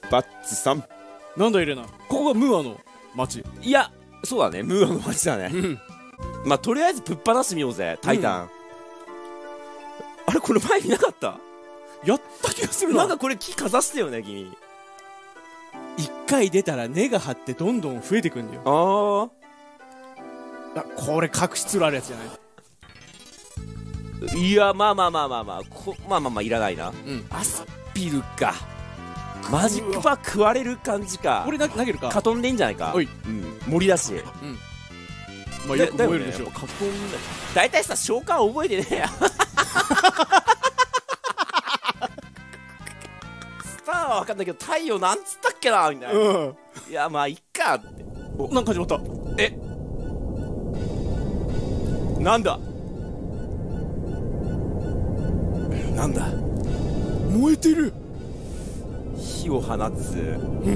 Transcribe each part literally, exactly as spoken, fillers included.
バッツさん。 なんだエレナ、ここがムーアの町。 いや、そうだね、ムーアの町だね。うん、まあとりあえずぶっ放してみようぜ、タイタン。うん、あれ、これ前見なかった？ やった気がするな。 なんかこれ木かざしたよね、君。 一回出たら根が張ってどんどん増えてくんだよ。 ああ、これ隠し通路あるやつじゃない？ いや、まあまあまあまあまあ、こまあまあまあいらないな。うん、アスピルか。マジックバー食われる感じか。 俺投げるか。 カトンでいいんじゃないか。 おい、 うん、森だし。うん、 まあよく覚えるでしょ。 カトンだいたいさ、召喚覚えてねえや。スターは分かんないけど、太陽なんつったっけなみたいな。うん、いや、まあいっかって。 お、なんか始まった。 え、なんだなんだ、 燃えてる。 火を放つ、うん、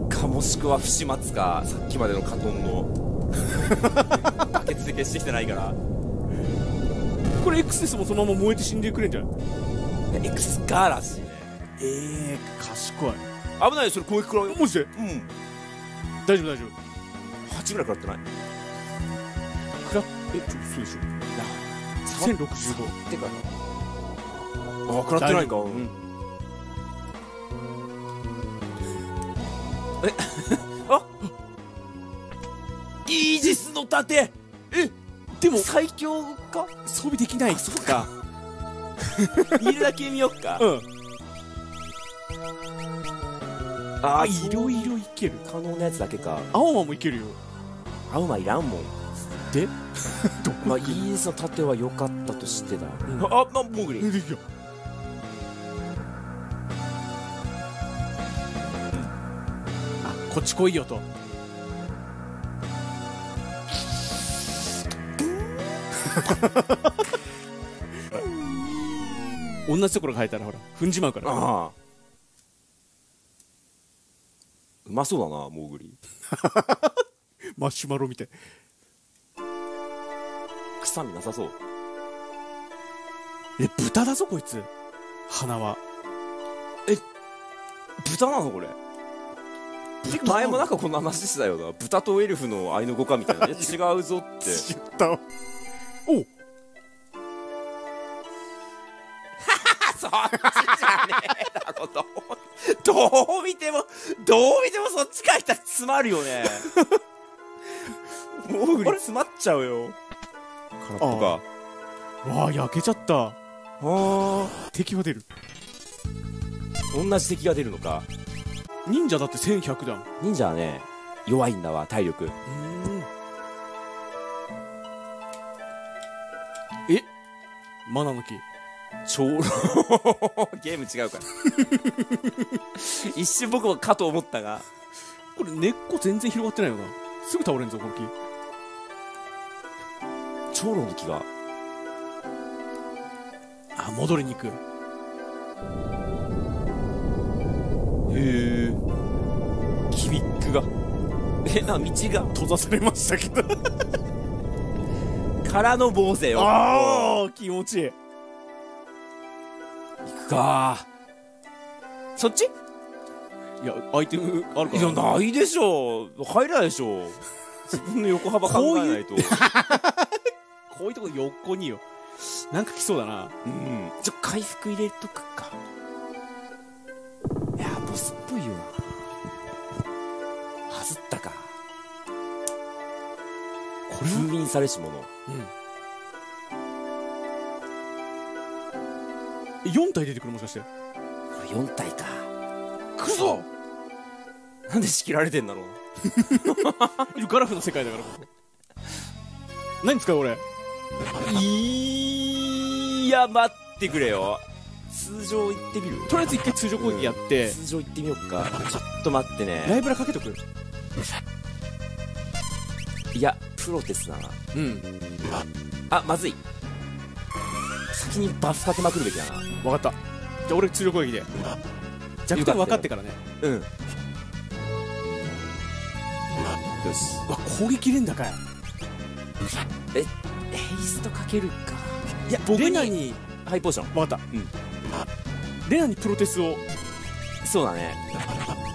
かもしくは不始末か、さっきまでのカトンのバケツで消してきてないから。 これ X ですもそのまま燃えて死んでくれんじゃない？ X ガーらしいね。 ええー、賢い。 危ないよ、それ攻撃食らうよ。 マジで？ うん、 大丈夫大丈夫。 はちぐらい食らってない？ 食らっ、え、ちょっとそうでしょ。せんろくじゅうごってかなあ、食らってないか。うん、えあ、イージスの盾。 え、でも最強か？ 装備できない。 そうか。見るだけ見よっか。うん。 ああ、いろいろいける。 可能なやつだけか。 青馬もいけるよ。 青馬いらんもん。 でまあイージスの盾は良かったとしてだ。あ、ま、モグリ。 こっち来いよと。同じところが生えたらほら踏んじまうから。ああ、 うまそうだな、モーグリ。 マシュマロみたい。 臭みなさそう。 え、豚だぞこいつ。鼻は。 え、豚なのこれ。前もなんかこんな話してたよな。豚とエルフの愛の子かみたいな。違うぞって。 言ったわ。おう。 そっちじゃねえだろ。どう見てもどう見てもそっち書いたら詰まるよね。モーグリ詰まっちゃうよ。空っぽか。 わあ、焼けちゃった。ああ、敵が出る。 同じ敵が出るのか。 忍者だってせんひゃくだ。 忍者はね、弱いんだわ、体力。 え、マナの木。 長老。ゲーム違うから。一瞬僕もかと思ったが。 これ根っこ全然広がってないよな。すぐ倒れんぞこの木。 長老の木が。 あ、戻りに行く。 へえ。ギミックが。え、な、道が閉ざされましたけど。 からの坊勢よ。 ああ、気持ちいい。 行くか。そっち？ いや、アイテムあるかな。 いや、ないでしょ。入れないでしょ。自分の横幅考えないと。 こういうとこ横によ。なんか来そうだな。 うん。ちょ、回復入れとくか。いや、ボスっぽいよな。はずったか。これ封印されし者。 うん。よん体出てくるもしかして。これよん体か。 来るぞ。 なんで仕切られてんだろう。 ガラフの世界だから。何使う俺。 いや、待ってくれよ。通常行ってみる。 とりあえず一回通常攻撃やって、 うん、通常行ってみよっか。ちょっと待ってね。 ライブラかけとく。 いや、プロテスだな。うん。あ、まずい。先にバフかけまくるべきだな。 分かった。じゃあ俺通常攻撃で。弱点分かってからね。 うん。よし。 うわ、攻撃連打かよ。 え、エイストかけるか。 いや、僕レナにハイポーション。 分かった。うん。レナにプロテスを。 そうだね。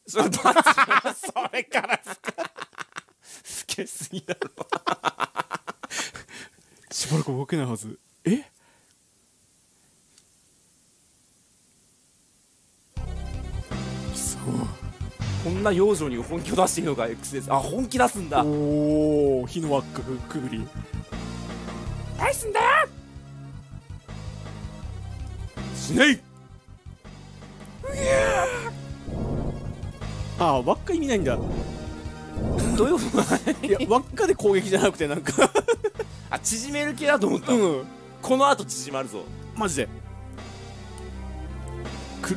それバッツそれから老けすぎだろ。 しばらく動けないはず。えそう。 こんな幼女に本気を出しているのか エックスエス。あ、本気出すんだ。 おお、火の輪っかくくぐり。 何すんだよ。しない。 ああ、輪っか意味ないんだ。 どういうこといや、輪っかで攻撃じゃなくてなんかあ、縮める系だと思った。 うん、 この後縮まるぞ。 マジでくる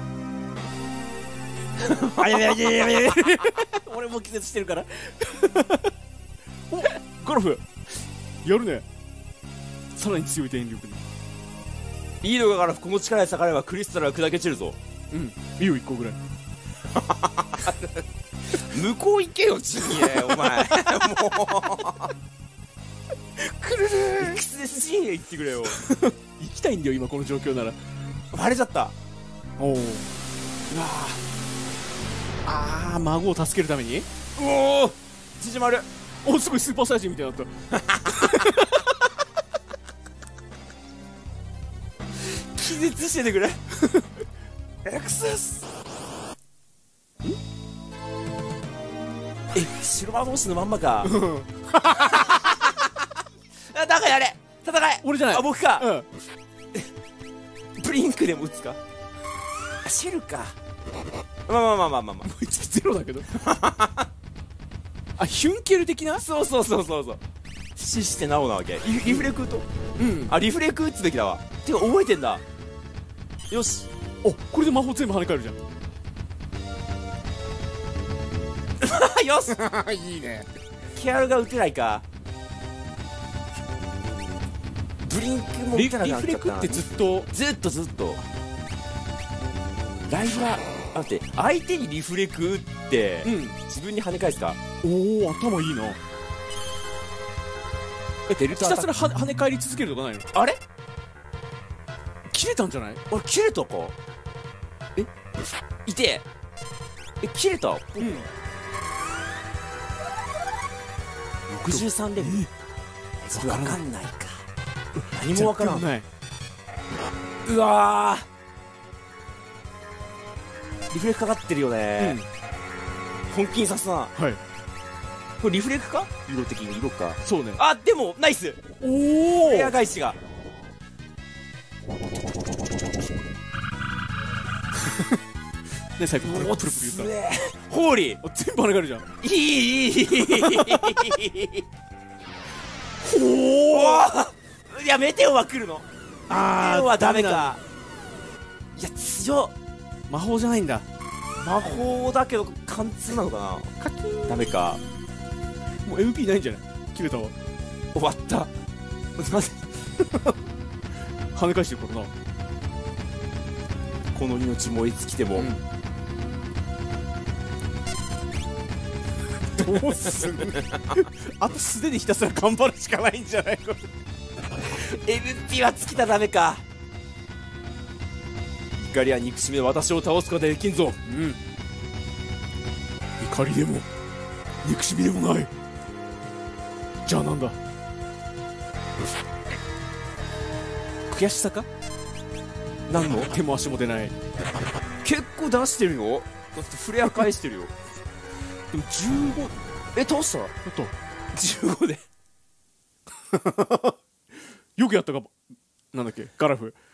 あやべやべやべやべ俺も気絶してるからおガラフやるね。さらに強い電力に。 リードがからこの力で逆らえばクリスタルが砕け散るぞ。 うん、いいよいっこぐらい向こう行けよチニエお前。もうくるる エックスエスジー へ行ってくれよ。 行きたいんだよ今この状況なら。 割れちゃった。 おお、うわああ、孫を助けるために。 おお縮まる。 お、すごいスーパーサイヤ人みたいになった気絶しててくれ。 エックスエス。 え、白魔同士のまんまか。あ、だからやれ戦え。 俺じゃない。 あ、僕か。 うん、 ブリンクでも撃つか。あ、シェルか。まあまあまあまあまあまあ。 こいつゼロだけどあ、ヒュンケル的な。 そうそうそうそうそう。死してなおなわけ。リリフレクと、 うん、 あ、リフレク打つべきだわ。てか覚えてんだ。よし。 お、これで魔法全部跳ね返るじゃんよしいいね。 ケアルが打てないか。ブリンクも打リてなくなっちゃったな。 リフレクってずっとずっとずっとライブラ、あ、待って、相手にリフレク打って、 うん、 自分に跳ね返すか。 おお、頭いいな。 え、デルタひたすらは跳ね返り続けるとかないの。 あれ切れたんじゃない。 あれ切れたか。え、痛え。え、切れた。 うん、 ろくじゅうさんレベル。 えわかんないか。何もわからん。 ない。 うわー、リフレクかかってるよね。本気にさすな。 はい、 これリフレクか。色的に色か。 そうね。 あ、でもナイス。 おお、 エア返しがね、最後プルプルプル言った。 ホーリー。 あ、全部跳ね返るじゃん。 いいいいいいおお、いやメテオは来るの。 あメテオはダメダか。いや強っ。 魔法じゃないんだ。 魔法だけど貫通なのかカキーン。 な。ダメか。 もう エムピー ないんじゃない。切れたわ。 終わった。待って、 跳ね返してるからな。 この命もいつ来ても、 うん、どうすんのあと素手でひたすら頑張るしかないんじゃないの。 エムピー は尽きたらダメか。怒りや憎しみで私を倒すことはできんぞ。 うん、怒りでも憎しみでもない。じゃあなんだ。悔しさか。 何の。 手も足も出ない。 結構出してるよ。だってフレア返してるよ。 でもじゅうご。 え、倒した。 ちょっとじゅうごでよくやったか。なんだっけ、ガラフ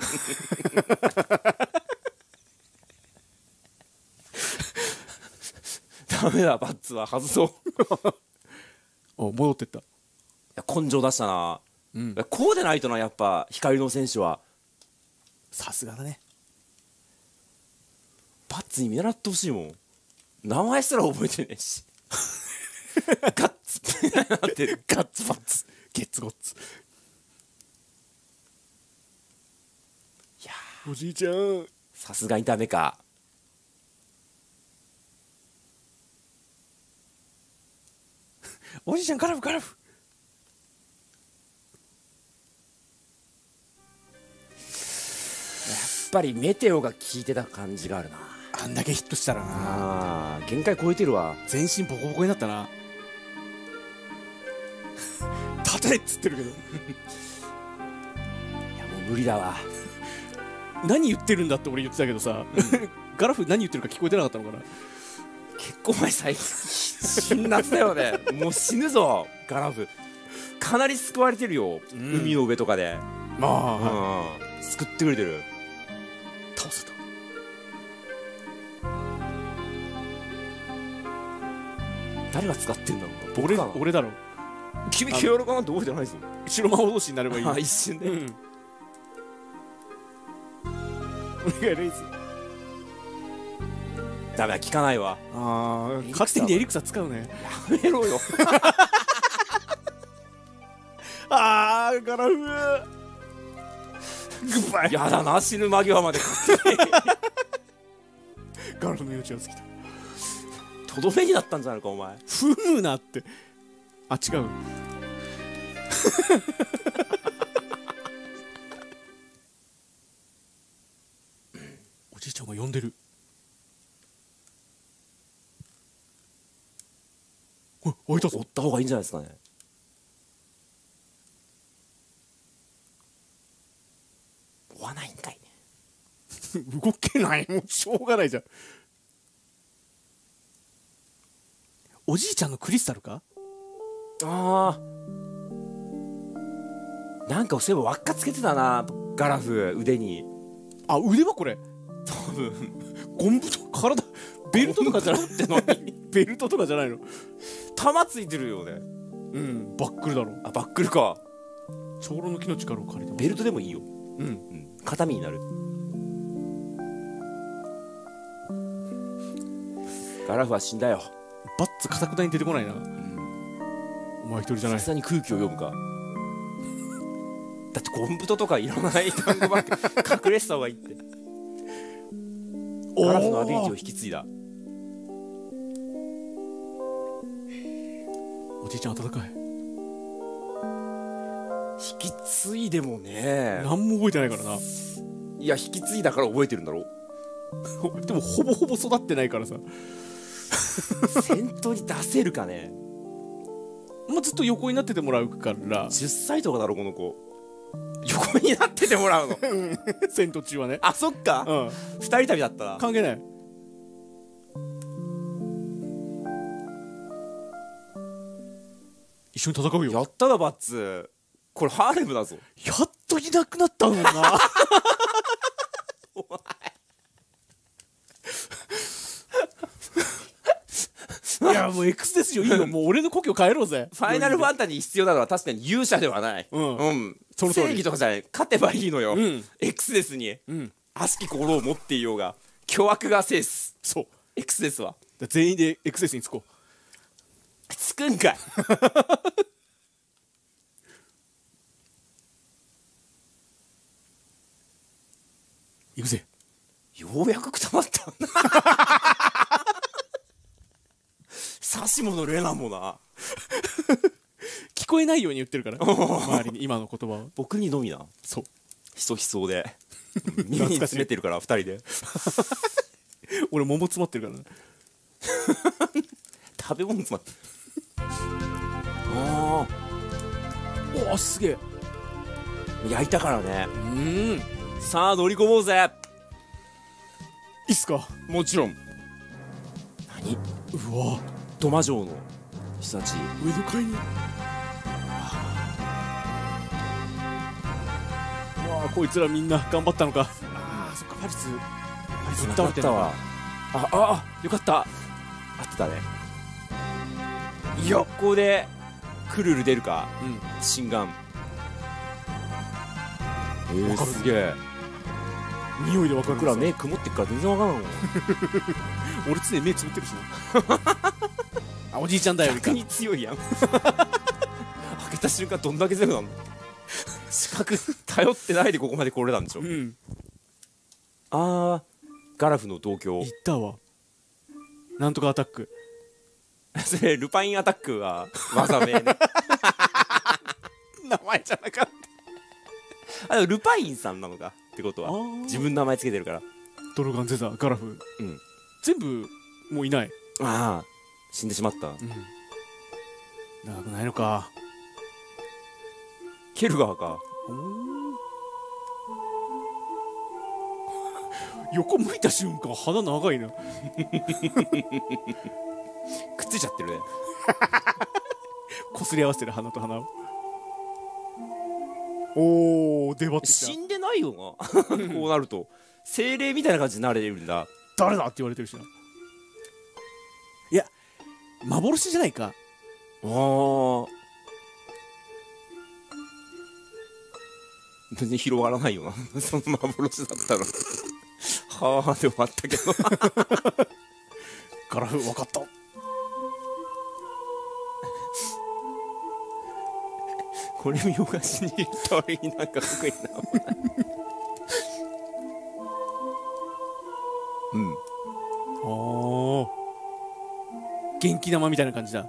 ダメだ、バッツは外そう。 お、戻ってった。 いや根性出したな。 うん、 こうでないとな、やっぱ光の選手は。 さすがだね。 バッツに見習ってほしいもん。名前すら覚えてねえし。ガッツってなってる。 ガッツバッツゲッツゴッツ。 いやおじいちゃん、 さすがにダメか。 おじいちゃん、ガラフガラフ。 やっぱりメテオが効いてた感じがあるな。 ああんだけヒットしたらな。 あー限界超えてるわ。 全身ボコボコになったな。立てっつってるけど。 いやもう無理だわ。 何言ってるんだって俺言ってたけどさ、ガラフ何言ってるか聞こえてなかったのかな。 結構前最近辛辣だよね。もう死ぬぞガラフ。かなり救われてるよ、うん、海の上とかで。 まあ、はい、 うん、救ってくれてる。 倒せた。 誰が使ってんだろう。 俺俺だろ。 君ケアラかなんて覚えてないぞ。 白魔法同士になればいい。 あ一瞬で、うん、 お願いレイズ。 ダメだ、効かないわ。 ああ、勝手にエリクサ使うね。 やめろよ。 あーガラフグッバイ。 やだな、死ぬ間際まで勝手に。 ガラフの命が尽きた。 とどめになったんじゃないかお前。 ふむなって。あ、違う。おじいちゃんが呼んでる。おい、開いたぞ。 追った方がいいんじゃないですかね。追わないんかいね。 動けない。もうしょうがないじゃん。おじいちゃんのクリスタルか。 ああ、なんかそういえば輪っかつけてたな、ガラフ腕に。 あ、腕はこれ多分ゴンブと体ベルトとかじゃなくてのベルトとかじゃないの。 玉ついてるよね。 うん、バックルだろ。 あ、バックルか。 長老の木の力を借りてます。 ベルトでもいいよ。 うん、うん、 肩身になる。ガラフは死んだよ。 バッツかたくなに出てこないな、うん、お前一人じゃない。 さすがに空気を読むか。だってゴンブトとかいらない単語ばっか隠れした方がいいって。ガラフのアビリティを引き継いだ。 おじいちゃん温かい。 引き継いでもね、 何も覚えてないからな。 いや引き継いだから覚えてるんだろ。 でもほぼほぼ育ってないからさ。 先頭に出せるかね。 まあ、ずっと横になっててもらうからじゅっさいとかだろこの子。横になっててもらうの。 戦闘中はね。 あ、そっか、うん、二人旅だったら関係ない。一緒に戦うよ。 やったなバッツ。これハーレムだぞ。 やっといなくなったもんな。お前いやもう X ですよ。いいよ、もう俺の故郷帰ろうぜ。 ファイナルファンタジー必要なのは確かに勇者ではない。うん、うん、正義とかじゃない。勝てばいいのよ、うん、X ですに、うん、悪しき心を持っていようが巨悪が制す。 そう X ですわ。 全員で X ですにつこう。 つくんかい。 行くぜ。 ようやくくたばったな。サシモのレナもな。 聞こえないように言ってるから周りに今の言葉を。 僕にのみな。 そうひそひそで耳に詰めてるからふたりで。 俺桃詰まってるからな。 食べ物詰まってる。ああ、おすげえ焼いたからね。うん、さあ乗り込もうぜ。 いいっすか。 もちろん。何、 うわドマ城の人たち上の階に。うわこいつらみんな頑張ったのか。ああそっか、パリスパリス倒れてたわ。ああよかった。合ってたね。いやここでクルル出るか。うん、心眼。えー、すげえ。 匂いで分かる。 僕ら目曇ってっから全然分からんもん。 俺常に目つぶってるしな。あ、おじいちゃんだよ。 逆に強いやん。開けた瞬間どんだけゼロなの。視覚頼ってないでここまで来れたんでしょ。うん、あーガラフの同居。 言ったわ。なんとかアタック。 それルパインアタックは技名ね。 名前じゃなかった。 あ、でもルパインさんなのかってことは自分の名前つけてるから。 ドロガンゼザーガラフ。 うん全部もういない。 ああ死んでしまった。 うん、長くないのか。 ケルガーか。 横向いた瞬間鼻長いな。 くっついちゃってるね。 こすり合わせてる鼻と鼻を。おお出張ってきた。 死んでないよな。こうなると精霊みたいな感じになれるんだ。 誰だって言われてるしな。いや幻じゃないか。 ああ全然広がらないよな。その幻だったらはあで終わったけど。 ガラフ分かった。 これ見よがしにいった割になんかかっこいいな。うん。 ああ元気玉みたいな感じだ。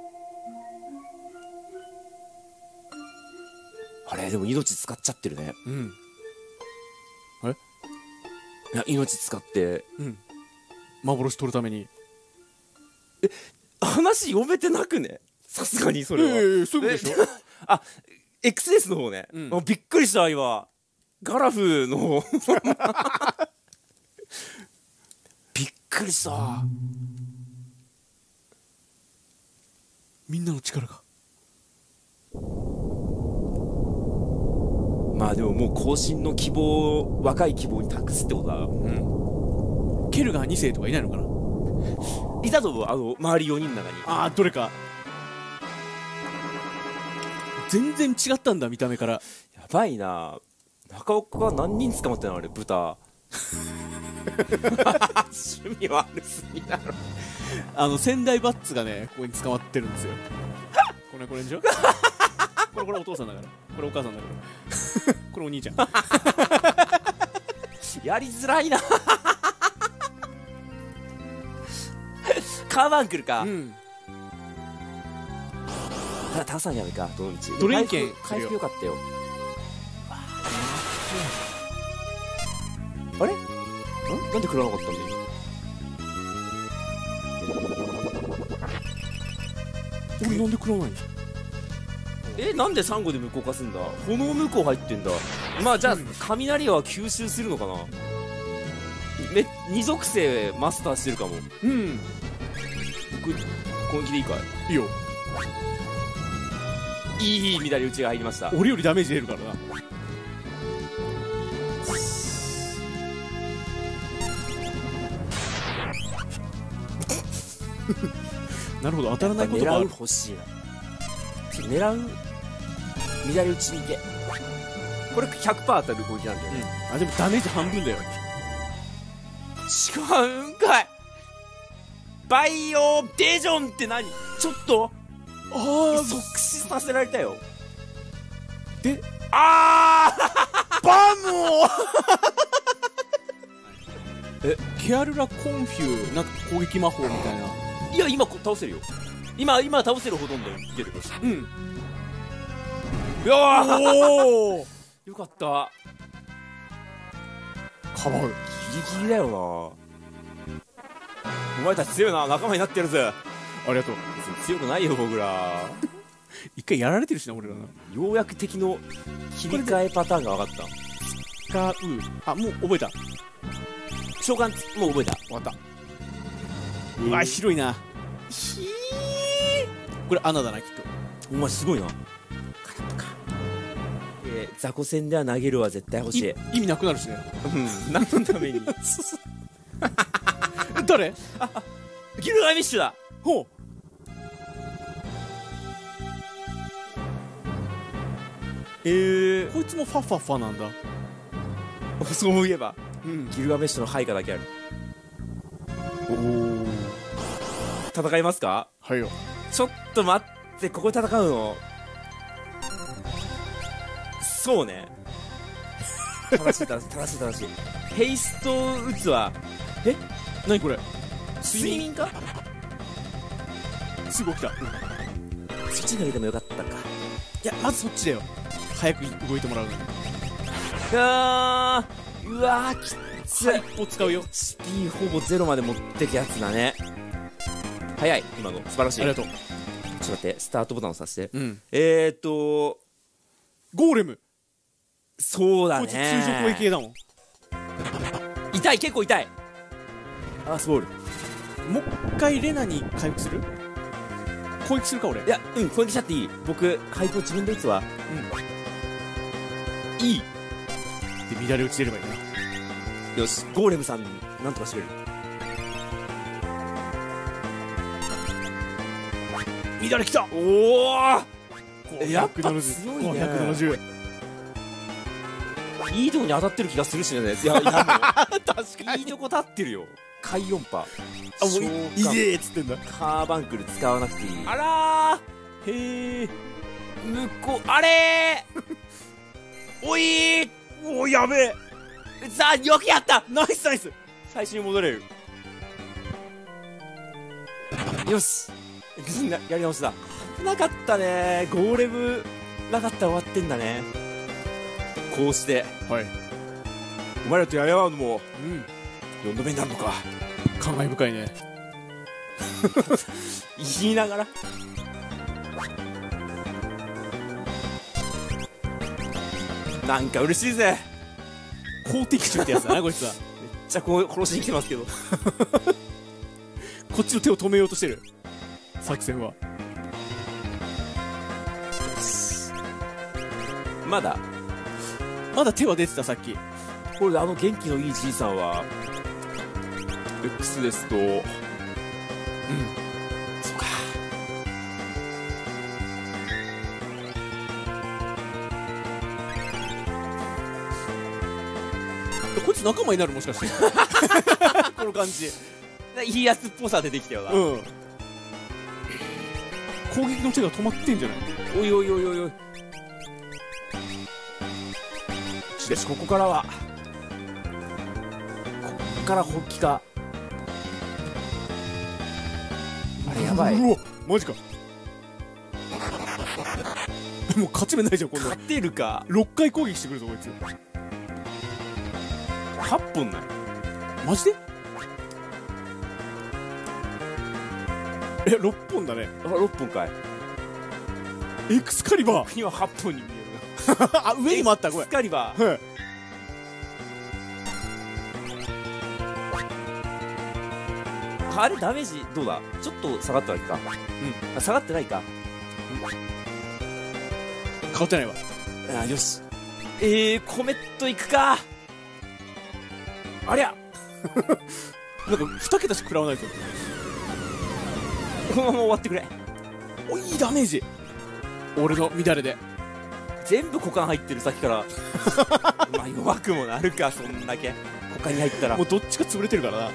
あれでも命使っちゃってるね。 うん。あれいや命使ってうん幻取るために。 え話読めてなくね。さすがにそれは。 えー、そういうことでしょ。 あ エックスエス の方ね、うん、あびっくりした今ガラフの方。びっくりした。 みんなの力が。 まあでももう更新の希望若い希望に託すってことだ。 うん。ケルガーに世とかいないのかな。 いたと思う。あの周りよにんの中に。 ああどれか全然違ったんだ見た目から。 やばいな。中岡が何人捕まってんのあれ豚。趣味悪すぎだろ。 あの仙台バッツがねここに捕まってるんですよ。これこれでしょ。これこれお父さんだからこれお母さんだからこれお兄ちゃん。 やりづらいな。カーバンクルか。うんた倒さんじゃないか。どの道ドレインケン回復よかったよ。あれなんで食らわなかったんだよ。 俺なんで食らわないの。 えなんでサンゴで無効化すんだ。炎無効入ってんだ。まあじゃあ雷は吸収するのかな。め二属性マスターしてるかも。 うん僕攻撃でいいかい。 いいよ。 いい乱れ打ちが入りました。 俺よりダメージ出るからな。なるほど当たらないことがある。 狙う欲しいな。狙う乱れ打ちに行け。これ ひゃくパーセント 当たる攻撃なんだよね、 うん、あでもダメージ半分だよ。 違うんかい。バイオデジョンって何。ちょっとあ即死させられたよ。 であーバムをえケアルラコンフューなんか攻撃魔法みたいな。 いや今倒せるよ。今今倒せるほとんどいける。 うんうわおよかった。 かばうギリギリだよな。お前たち強いな。仲間になってやるぜ。 ありがとう。 強くないよ僕ら。 一回やられてるしな俺らな。 ようやく敵の切り替えパターンが分かった。 使うあもう覚えた。 召喚もう覚えた。 終わった。うわ広いな。 ひーこれ穴だなきっと。 お前すごいな。えー、雑魚戦では投げるは絶対欲しい。 意味なくなるしね。 うん何のために。 誰。 あギルガメッシュだ。 ほうえー、 こいつもファッファッファなんだ。 そういえば、 うん、 ギルガメッシュの配下だけある。 おお戦いますか。 はいよ。 ちょっと待ってここで戦うの。そうね。正しい正しい正しい正しい。ヘイスト打つはえ何これ睡眠か。 すぐ起きた。 そっち投げてもよかったか。 いやまずそっちだよ。早く動いてもらうのに。 あーうわーきつ一歩使うよ。 エイチピー ほぼゼロまで持ってくやつだね。早い今の素晴らしい。 ありがとう。 ちょっと待って、スタートボタンを押させて。 うん。 えーっとゴーレム。 そうだね。 こいつ通常攻撃系だもん。 痛い、結構痛い。アースボール。 もう一回レナに回復する？攻撃するか俺。 いや、うん、攻撃しちゃっていい。僕ハイポ自分で打つわ。うん、いい。 で乱れ打ち出ればいいな。 よし、ゴーレムさんなんとかしてくれる。 乱れきた。 おお、やっぱごひゃくななじゅう。 強いね。 ごひゃくななじゅう。 いいとこに当たってる気がするしね。いやいや、もう確かいいとこ立ってるよ。快音波。 あ、もういいぜーっつってんだ。 カーバンクル使わなくていい。あらー、へえ。向こう、あれーおいー、 おー、やべえ。 さあ、よくやった。 ナイスナイス。 最初に戻れる。よし、みんなやり直しだ。危なかったね。ゴーレムなかったら終わってんだね。こうしてはい。 お前らとやり合うのもうん。 よんどめになるのか。 感慨深いね。 言いながらなんか嬉しいぜ。 好敵手ってやつだなこいつは。 じゃあこう殺しに来てますけど。 こっちの手を止めようとしてる作戦は。 まだまだ手は出てたさっき。 これであの元気のいいじいさんは X ですと、うん、そうか。 こいつ仲間になるもしかして。この感じ。 いいやつっぽさ出てきたよな。 うん。攻撃の手が止まってんじゃない？ おいおいおいおいおい。よし、ここからはここから本気か。あれやばい。 うわ、マジか。もう勝ち目ないじゃん、今度。 勝てるか。 ろっかい攻撃してくるぞこいつ。 はっぽんない。 マジで？え、ろっぽんだね。 あ、ろっぽんかい。 エクスカリバー。 僕にははっぽんに見えるあ、上にもあった。ごめん。 エクスカリバー。 はい。 あれダメージどうだ。ちょっと下がったわけか。うん、あ、下がってないか。 変わってないわ。 あ、よし。えー、コメットいくか。ありゃ。 なんかに桁しか食らわないと。 このまま終わってくれ。 お、いいダメージ。俺の乱れで全部股間入ってる。さっきからまあ弱くもなるか。そんだけ股間に入ったらもうどっちか潰れてるからな。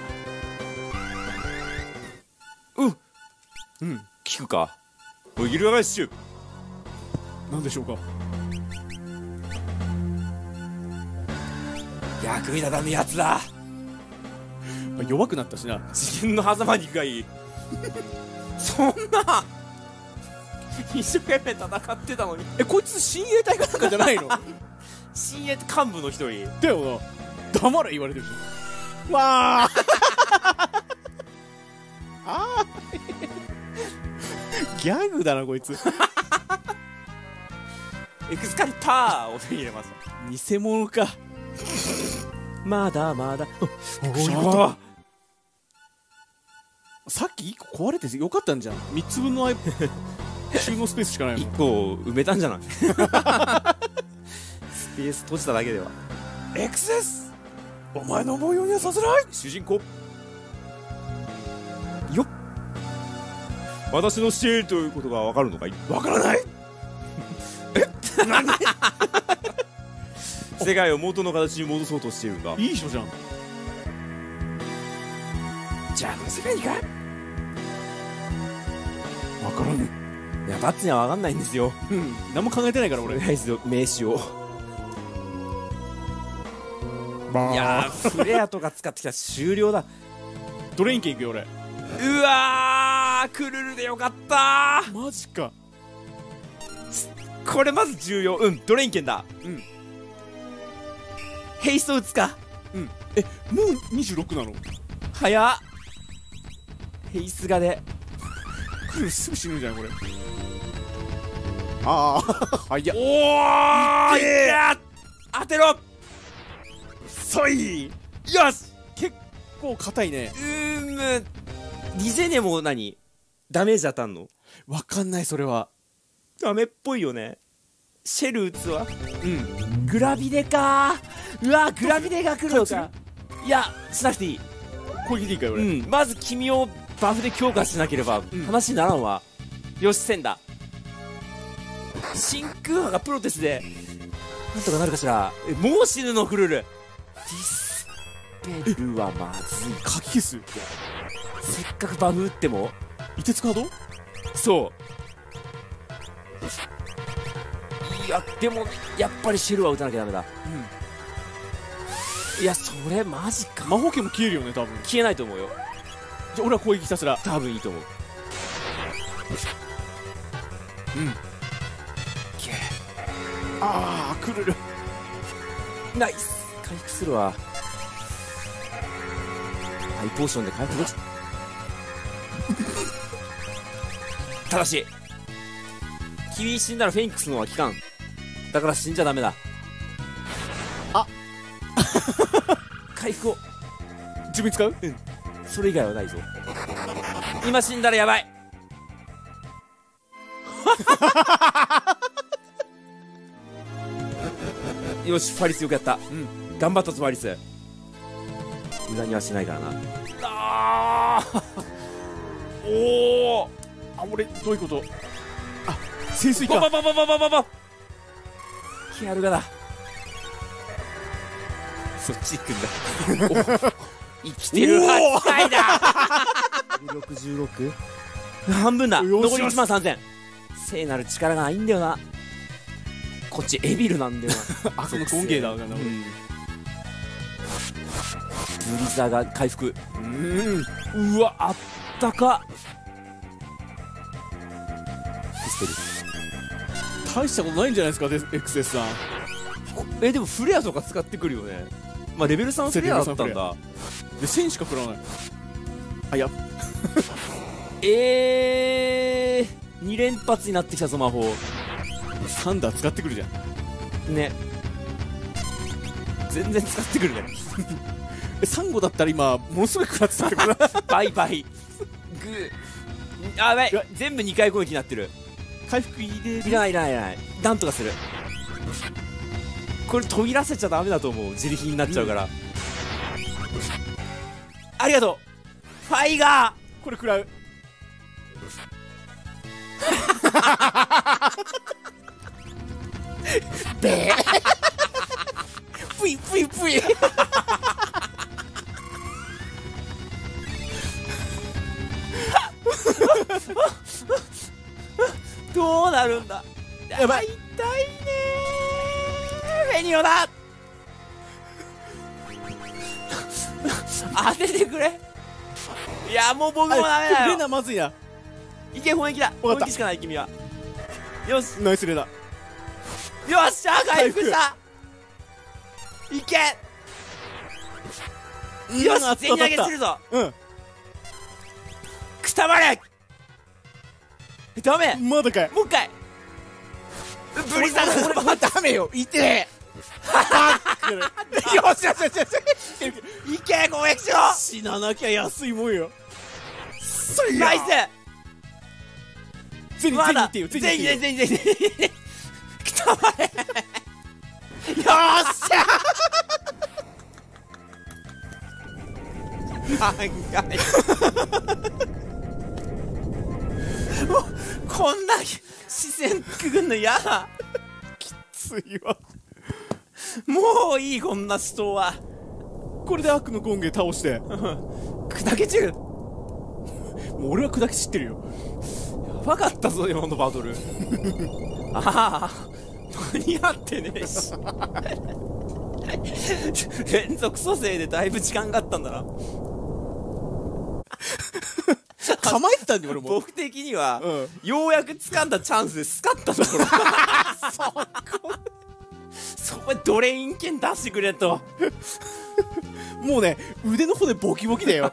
うんうん。 聞くか。おい、ギルガメッシュ。 なんでしょうか。 役に立たぬやつだ。 弱くなったしな。 自分の狭間に行くがいい。そんな一生懸命戦ってたのに。 え、こいつ親衛隊かなんかじゃないの？ 親衛幹部の一人だよな。黙れ言われてるし。わああギャグだなこいつ。 エクスカリパーを手に入れました。 偽物か。 まだまだ。 おさっきいっこ壊れてよかったんじゃん。みっつぶんの収納スペースしかないいっの。 こ埋めたんじゃない？スペース閉じただけでは。 X です。お前の思うようにはさせない。 主人公よっ。私のしているということが分かるのかい？ わからない。え何？ 世界を元の形に戻そうとしているんだ。 いい人じゃん。 じゃあこの世界にかい？ わからぬ。 いや、バッツには分かんないんですよ。 うん、何も考えてないから俺。 とりあえず名刺を。 まあ、 いやー、フレアとか使ってきたら終了だ。 ドレイン系行くよ俺。 うわー、クルルでよかったー。 マジか。 これまず重要。うん、ドレイン剣だ。 うん。 ヘイスト打つか。 うんえもうにじゅうろくなの？ 早っ。ヘイスガでクルルすぐ死ぬんじゃないこれ。ああはいやおーいった当てろ。 そいよし結構硬いね。 うーむリゼネも何ダメージ当たんの？ わかんないそれは。 ダメっぽいよね。シェル打つわ。 うんグラビデかー。うわグラビデが来るのか。いやしなくていい。 攻撃でいいかよう俺。 んまず君をバフで強化しなければうん話にならんわ。よしせんだ。真空波がプロテスでなんとかなるかしら。えもう死ぬのクルル。ディスペルはまずい。 かき消す。 せっかくバフ打っても。 凍てつカード？ そういやでもやっぱりシェルは打たなきゃダメだ。いやそれマジか。 魔法剣も消えるよね多分。 消えないと思うよ。 じゃあ俺は攻撃ひたすら。 多分いいと思う。 うんああクルルナイス回復するわ。ハイポーションで回復できただし君死んだらフェニックスのは効かん。だから死んじゃダメだ。 あ回復を。 自分に使う？ うんそれ以外はないぞ。今死んだらやばい。よしファリスよくやった。 うん頑張ったぞファリス。無駄にはしないからな。あーおおあ俺どういうこと？あ潜水か。 ババババババババキアルガだ。そっち行くんだ。生きてるはずかいだ。ろくじゅうろく 半分だ。 よし残りいちまんさんぜん。聖なる力がないんだよな。こっちエビルなんだよな。 あそのコンゲーだがな。 うんブリザーが回復。 うんうわあったか。ピステル大したことないんじゃないですかで エックスエス さん。 えでもフレアとか使ってくるよね。まあレベルさんフレアだったんだ。 でせんしか食らわない。あいやえー、に連発になってきたぞ魔法。 サンダー使ってくるじゃんね全然使ってくるね。 えサンゴだったら今ものすごい食らってたってことだ。 バイバイグー。あやばい全部にかい攻撃になってる。 回復入れる。 いらないいらないいらない。なんとかする。これ途切らせちゃダメだと思う。自力になっちゃうから、うん、ありがとうファイガー。これ食らう。 べーぷいぷいぷい。どうなるんだ。 やばい痛いねー。フェニオだ。当ててくれ。いやもう僕もダメだよ。 レナまずいな。 いけ本気だ。本気しかない君は。よしナイスレナ。 よっしゃ回復した。いけ。よし全投げするぞ。 うんくたばれ。ダメまだかい。 もう一回ブリザード。 これダメよいてえ。よしよしよしよし。 いけ攻撃しろ。 死ななきゃ安いもんよ。 ナイス。 全員まだ全員全員全員全員全員くたばれ。よっしゃ。もうこんな視線くぐんの嫌だ。 ついわ。 もういいこんな死闘は。 これで悪の権限倒して砕け散る。 もう俺は砕き散ってるよ。 やばかったぞ今のバトル。ああ間に合ってねえし。連続蘇生でだいぶ時間があったんだな。 構えてたんだよ俺も。 僕的には、 うん、 ようやく掴んだチャンスでスカッたところ。そこそこでドレイン剣出してくれと。 もうね腕の骨ボキボキだよ。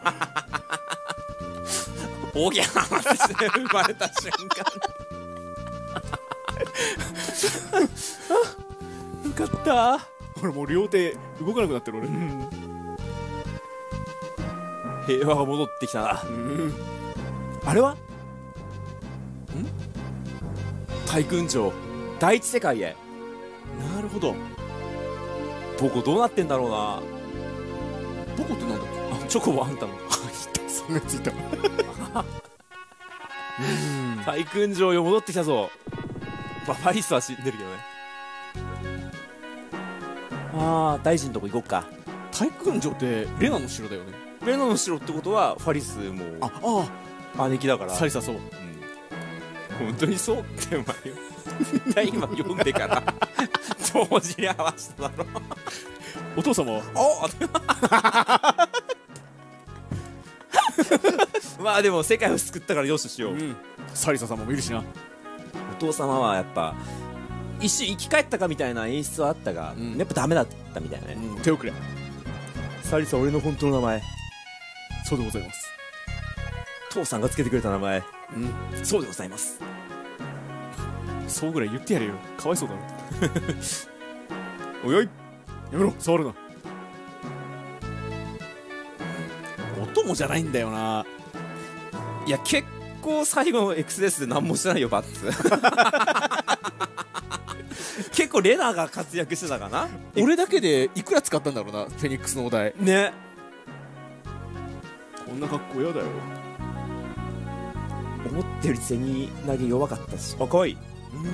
おぎゃーってして生まれた瞬間よかった。 俺もう両手動かなくなってる俺。 平和が戻ってきたな。 うん。 あれはん大群城第一世界へ。 なるほど。 ボコどうなってんだろうな。 ボコってなんだっけ。 あ、チョコボあんたの。 そんなやついた。 大群城よ戻ってきたぞ。バファリスは死んでるけどね。ああ、大臣のとこ行こっか。 大群城ってレナの城だよね。 レナの城ってことはファリスもああ姉貴だから。 サリサそう。 うん、本当にそうってお前よ。絶対今読んでから同時に合わせただろ。 お父様はおまあでも世界を救ったからよしとしよう、うん、 サリサ様もいるしな。 お父様はやっぱ一瞬生き返ったかみたいな演出はあったが、うん、やっぱダメだったみたいなね、 うん、手遅れ。 サリサ俺の本当の名前。 そうでございます。 父さんがつけてくれた名前。 うん、 そうでございます。 そうぐらい言ってやれよ。かわいそうだろ。 おいおいやめろ、触るな。お供じゃないんだよな。 いや結構最後の エックスエス で何もしてないよバッツ。結構レナが活躍してたかな。 俺だけでいくら使ったんだろうな、フェニックスのお題ね。 こんな格好嫌だよ。 思ってるより背に投げ弱かったし。あ、かわいい。 うんうん。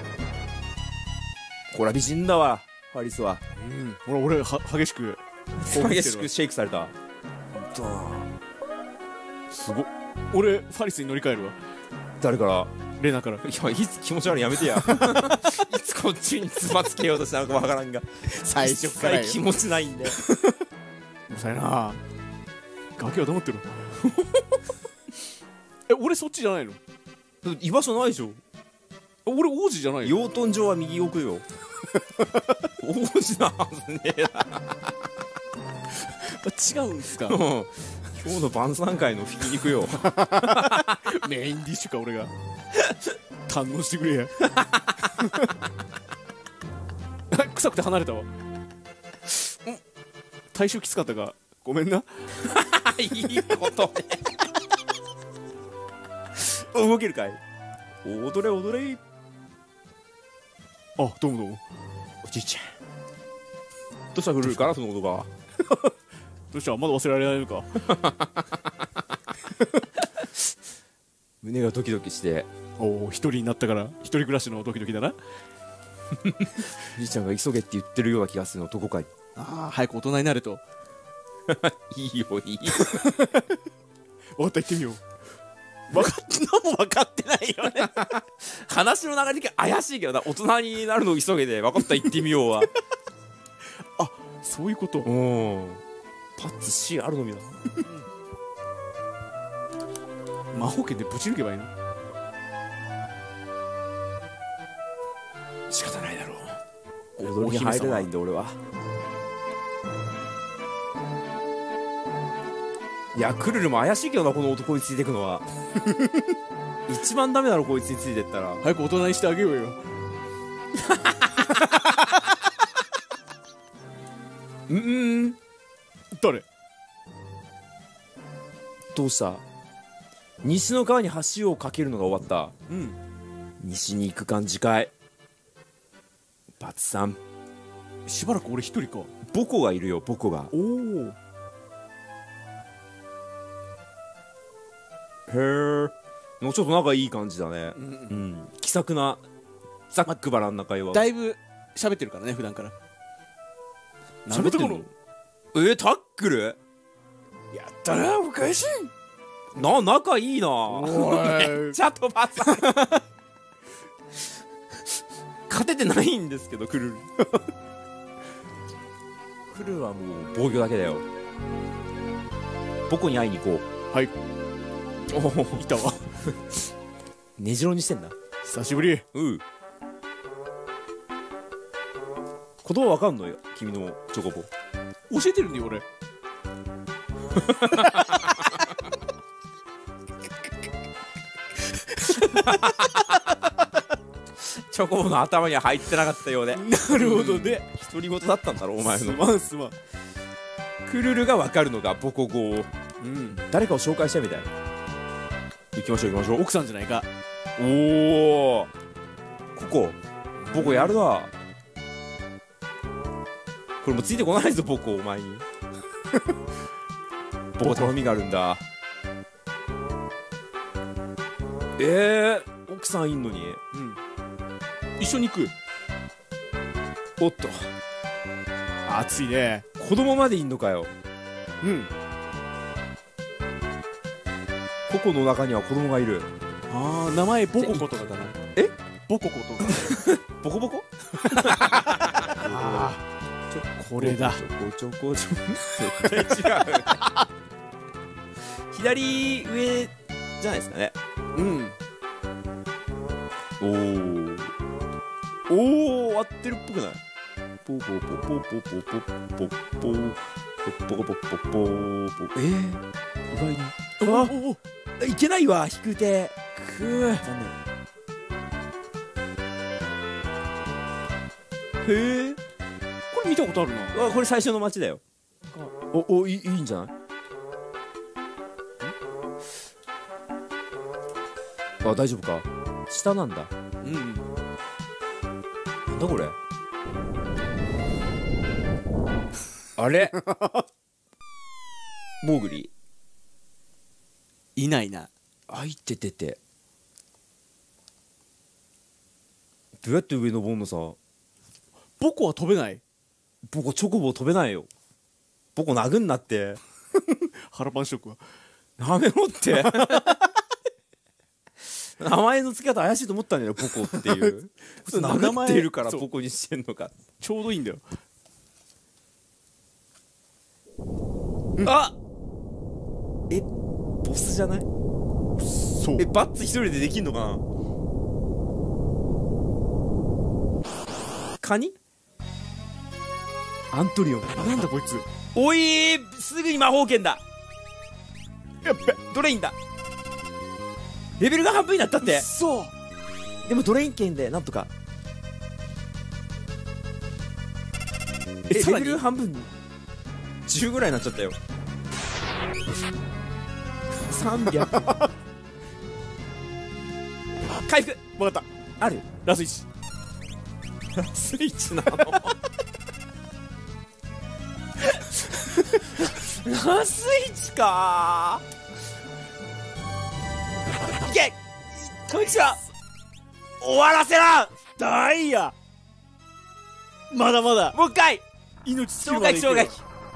こら美人だわファリスは。 うん。ほら俺は激しく激しくシェイクされた。ほんとすごっ。俺ファリスに乗り換えるわ。 誰から？ レナから。 いや、いつ気持ち悪いやめてや。いつこっちにつばつけようとしたのかわからんが、 最初から気持ちないんで。うるさいな。ガキは黙ってる。え、俺そっちじゃないの？ 居場所ないでしょ。 俺王子じゃないよ。 養豚場は右奥よ。王子なはずねえな。 違うんすか。 今日の晩餐会のひき肉よ。 メインディッシュか俺が。堪能してくれや。臭くて離れたわ。体臭きつかったかごめんな。 いいことね。動けるかい。踊れ踊れ。 あ、どうもどうも。 おじいちゃんどうしたフルーガラスの音が。 どうしたまだ忘れられないのか。 胸がドキドキして。 おお、一人になったから一人暮らしのドキドキだな。 じいちゃんが急げって言ってるような気がするの。どこかい。 ああ、早く大人になれと。 いいよいいよ。 分かった、行ってみよう。 分かってのも分かってないよね。話の流れが怪しいけどな。大人になるの急げで分かった行ってみようは。 あ、そういうこと。 うん。パッツ C あるのみだ。 魔法剣でぶち抜けばいいの。 仕方ないだろう。踊りに入れないんで俺は。いやクルルも怪しいけどな、この男についていくのは。一番ダメだろこいつについてったら。 早く大人にしてあげようよ。 うんうん。 誰？ どうした？西の川に橋を架けるのが終わった。 うん。 西に行く感じかい。バツさん。 しばらく俺一人か。 ボコがいるよボコが。 おお。 へえ。もうちょっと仲いい感じだね。うん、うん、気さくなざっくばらんな会話。 だいぶ喋ってるからね普段から。 喋ってるの？えー、タックル？ やったなおかしい。 な、仲いいな。めっちゃ飛ばされ。勝ててないんですけどクルル。クルルはもう防御だけだよ。ボコに会いに行こう。はい。 おお、いたわ。根城にしてんだ。 久しぶり。 うん。 言葉わかんのよ君のチョコボ。 教えてるんだよ俺。 チョコボの頭には入ってなかったようで。 なるほどね。 独り言だったんだろお前の。 マンスマン。 クルルがわかるのが母国語。 うん。 誰かを紹介したみたい。行きましょう行きましょう。 奥さんじゃないか。 おお。ここボコやるな。これもうついてこないぞボコお前に。ボコ頼みがあるんだ。えー、奥さんいんのに。 うん。一緒に行く。 おっと暑いね。 子供までいんのかよ。 うん。 ココの中には子供がいる。 ああ、名前ボココとかだな。 えボココとか。 ボコボコ。 ああ、これだ。 ちょこちょこちょこ。絶対違う。左上じゃないですかね。 うん。 おーおお、合ってるっぽくない？ポポポポポポポポポポポポポポポ。えー、意外に。あおお、いけないわ、引く手。くー、残念。へえ、 これ見たことあるな。 あ、これ最初の街だよ。おお、いいいんじゃない？あ、大丈夫か。下なんだ。 うん。 なんだこれ。あれ。モーグリいないな。 あいててて。どうやって上登んのさ。 ボコは飛べない。 ボコチョコボ飛べないよ。ボコ殴んなって。 腹パンショックは。 やめろって。名前の付け方怪しいと思ったんだよ、ボコっていう。普通殴っているからボコにしてんのか。 ちょうどいいんだよ。 あえ、ボスじゃない？ そう。 え、バッツ一人でできんのかな。カニ？アントリオン。 なんだこいつ。 おいー、すぐに魔法剣だ。 やっべ、 ドレインだ。レベルが半分になったって。 そう。 でもドレイン剣でなんとか。え、レベル半分にじゅうぐらいになっちゃったよ。さんびゃく。回復。 分かった。 ある。 ラスイチ。 ラスイチなの。ラスイチかー。いけ、こんにちは。終わらせろ。 ダイヤ。まだまだ。 もう一回。 命つき衝撃衝撃。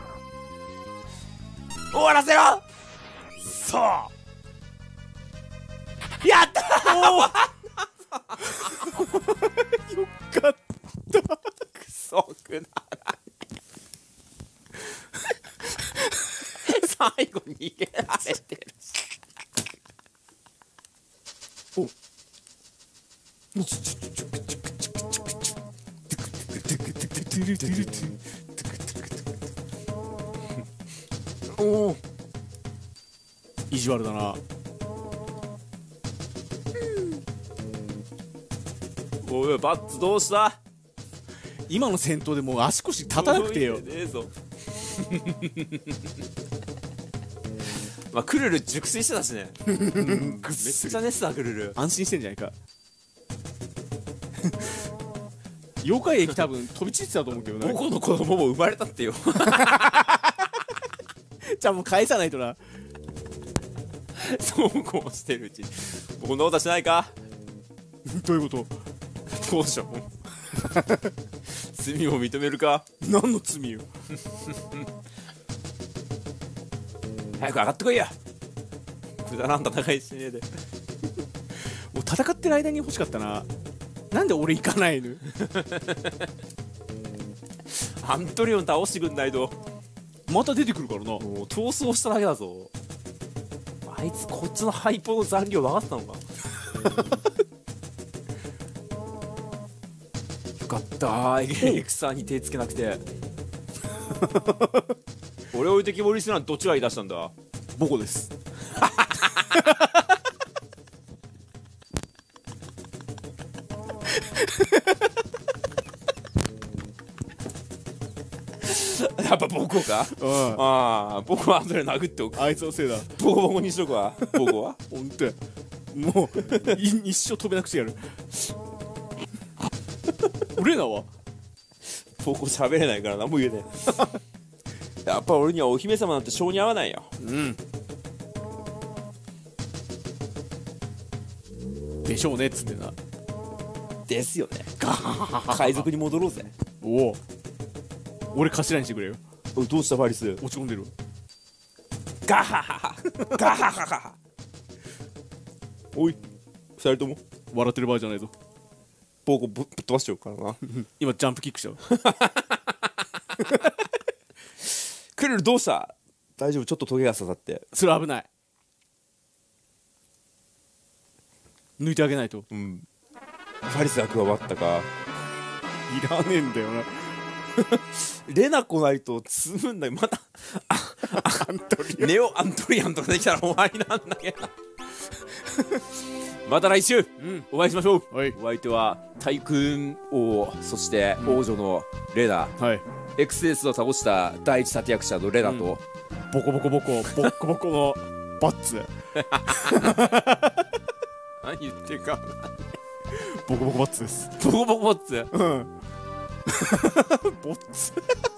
終わらせろ。 さあ。 やったー。 よかった。 くそくなら最後逃げられてる。 おお意地悪だな。 おいバッツどうした。 今の戦闘でもう足腰立たなくてよ。 ねえぞ。まあクルル熟睡してたしね。めっちゃ寝てたクルル。 安心してんじゃないか。妖怪駅多分飛び散ってたと思うけどな。 ボコの子供も生まれたってよ。 じゃあもう返さないとな。 そうこうしてるうちにこんなことしないか。 どういうこと。 どうしよう。罪を認めるか。 何の罪よ。 早く上がってこいや。無駄な戦いしねえで。 もう戦ってる間に欲しかったな。なんで俺行かないの。 アントリオン倒してくんないとまた出てくるからな。 もう逃走しただけだぞ。あいつこっちのハイポの残量分かってたのか。よかった。 ったーエクサーに手つけなくて俺置いてきぼりするなんてどっちが言い出したんだ。 ボコです。 やっぱボコか。 うん。 ああ、ボコは後で殴っておく。 あいつのせいだ。 ボコボコにしとくわ。ボコはほんとや。もうい一生飛べなくしてやる。レナはボコ喋れないから何も言えねえ。やっぱ俺にはお姫様なんて性に合わないよ。 うん。でしょうねっつってな。 ですよね。海賊に戻ろうぜ。 おお。俺頭にしてくれよ。 おいどうしたファリス。 落ち込んでる。 ガハハハガハハハ。おい二人とも笑ってる場合じゃないぞ。 ボコぶっ飛ばしちゃうからな。 今ジャンプキックしちゃう。 クルルどうした。大丈夫、ちょっとトゲが刺さって。 それ危ない。抜いてあげないと。 うん。ファリスが加わったか。 いらねえんだよな。 レナ来ないと積むんだよ。またアントリアンネオアントリアンとかできたら終わりなんだけど。また来週、うん、お会いしましょう。はい、お相手は大君王、そして王女のレナ、うん、はい、エクスエスを倒した第一立役者のレナと、 うん、ボコボコボコボッコボコのバッツ。 何言ってるか。 ボコボコバッツです。 ボコボコバッツ。 うん。ボッツ。